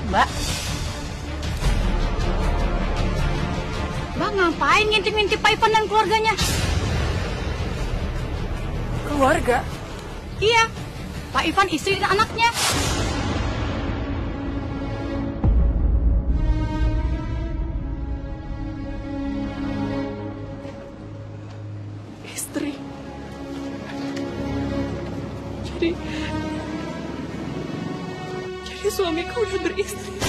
Mbak. Mbak ngapain ngintip-ngintip Pak Ivan dan keluarganya? Keluarga? Iya, Pak Ivan istri dan anaknya. Istri? Jadi suamiku udah beristri.